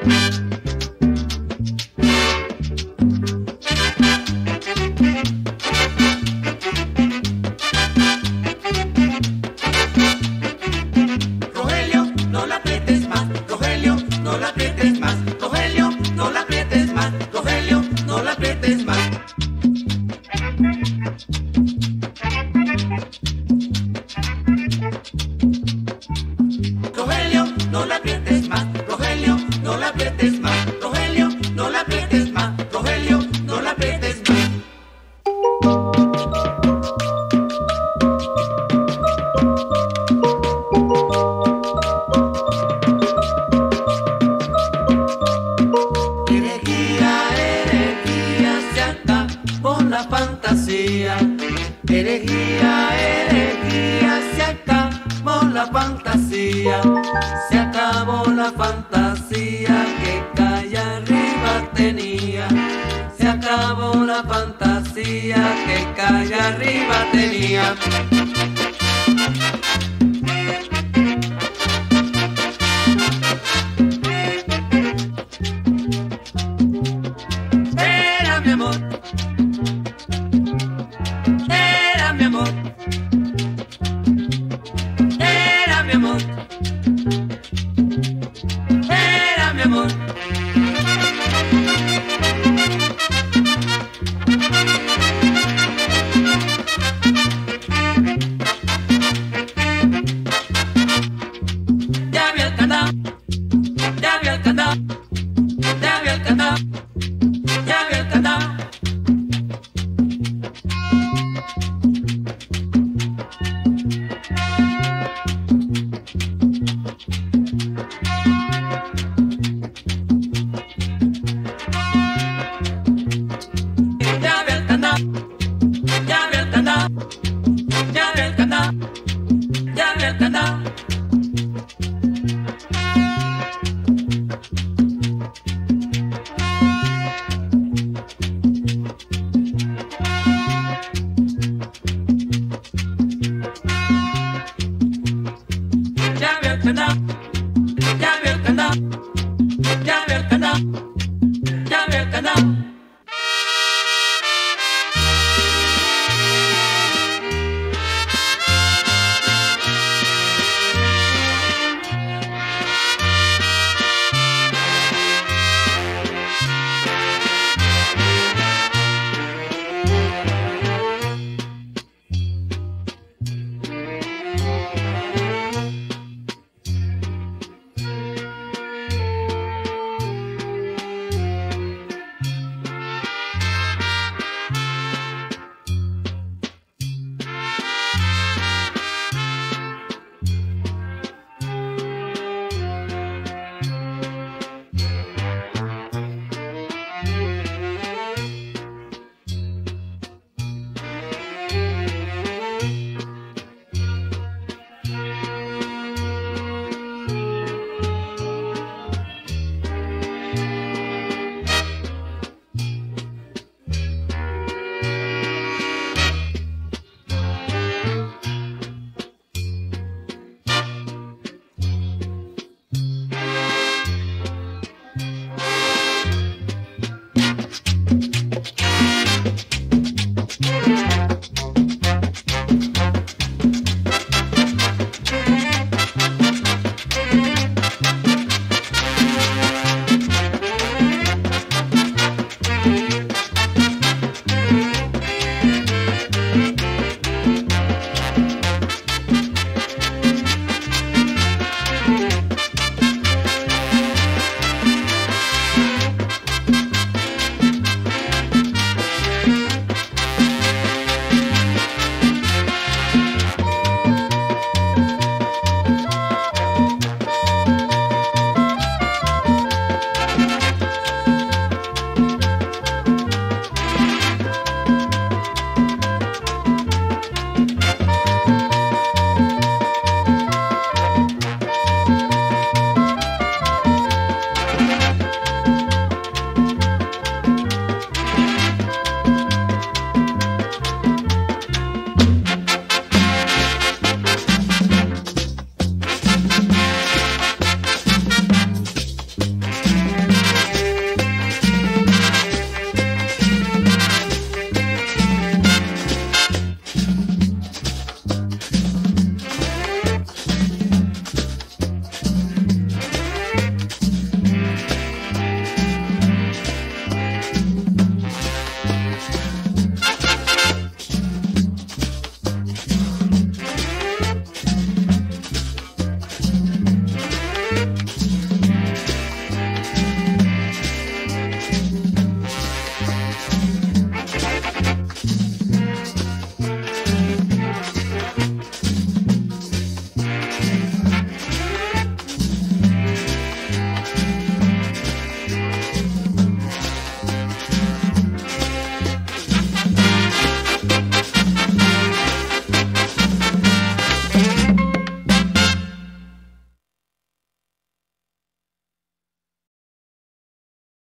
Rogelio, no la aprietes más. Rogelio, no la aprietes más. Rogelio, no la aprietes más. Rogelio, no la aprietes más. Rogelio, no la aprietes más. Rogelio, no la aprietes más. Rogelio, no la aprietes más. Rogelio, no la aprietes más. Herejía, se acabó la fantasía. Herejía, se acabó la fantasía. Se acabó la fantasía que calle arriba tenía. Se acabó la fantasía que calle arriba tenía. Era mi amor, era mi amor, era mi amor, era mi amor. Ya vi el candado, ya vi el candado, ya vi el candado, ya vi el candado. Ya vi el candado, ya vi el candado, ya vi el candado, ya vi el candado. Ya vi el candado, ya vi el candado, ya vi el candado, ya vi el candado.